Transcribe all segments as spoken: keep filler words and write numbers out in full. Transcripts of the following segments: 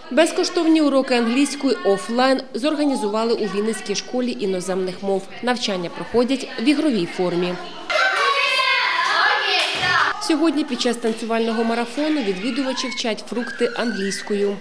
Безкоштовні уроки англійської офлайн зорганізували у Вінницькій школі іноземних мов. Навчання проходять в ігровій формі. Сьогодні під час танцювального марафону відвідувачі вчать фрукти англійською.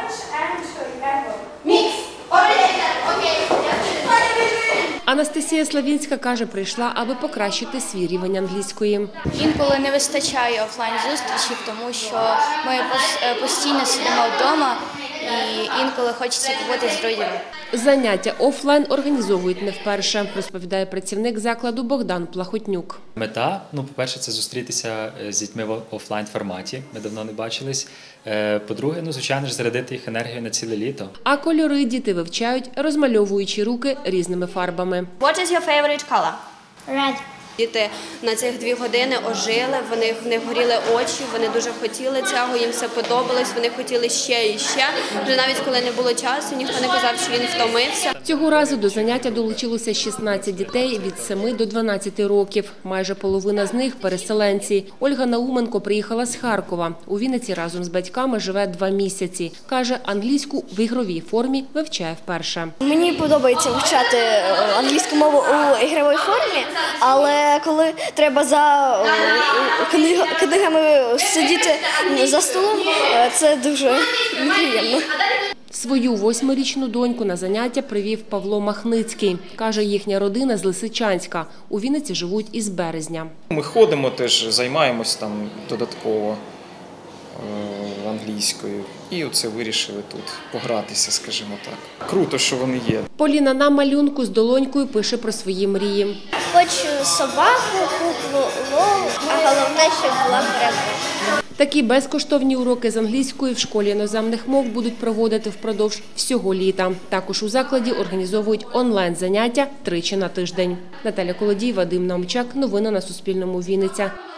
Анастасія Славінська каже, прийшла, аби покращити свій рівень англійської. Інколи не вистачає офлайн-зустрічей, тому що ми постійно сидимо вдома і інколи хочеться побути з друзями. Заняття офлайн організовують не вперше, розповідає працівник закладу Богдан Плахотнюк. Мета, ну, по-перше, це зустрітися з дітьми в офлайн-форматі. Ми давно не бачились. По-друге, ну, звичайно ж, зарядити їх енергію на ціле літо. А кольори діти вивчають, розмальовуючи руки різними фарбами. What is your favorite color? Red. Діти на цих дві години ожили, вони, в них горіли очі, вони дуже хотіли цього, їм все подобалось, вони хотіли ще і ще. Вже навіть коли не було часу, ніхто не казав, що він втомився. Цього разу до заняття долучилося шістнадцять дітей від семи до дванадцяти років. Майже половина з них – переселенці. Ольга Науменко приїхала з Харкова. У Вінниці разом з батьками живе два місяці. Каже, англійську в ігровій формі вивчає вперше. Мені подобається вивчати англійську мову у ігровій формі, але коли треба за книгами сидіти за столом, це дуже неприємно. Свою восьмирічну доньку на заняття привів Павло Махницький. Каже, їхня родина з Лисичанська. У Вінниці живуть із березня. Ми ходимо теж, займаємось там додатково англійською. І оце вирішили тут погратися, скажімо так. Круто, що вони є. Поліна на малюнку з долонькою пише про свої мрії. Хочу собаку, куклу, лову, а головне, щоб була перемога. Такі безкоштовні уроки з англійської в школі іноземних мов будуть проводити впродовж всього літа. Також у закладі організовують онлайн-заняття тричі на тиждень. Наталя Колодій, Вадим Наумчак. Новини на Суспільному. Вінниця.